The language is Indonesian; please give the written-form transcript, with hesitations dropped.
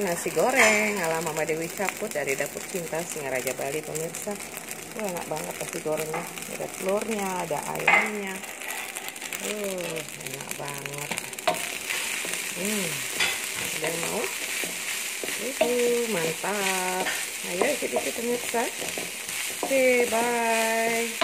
nasi goreng ala Mama Dewi Caput dari Dapur Cinta Singaraja Bali, pemirsa. Wah, enak banget nasi gorengnya. Ada telurnya, ada ayamnya. Enak banget. Ada yang mau? Mantap. Ayo ikut-ikut pemirsa. Oke, bye.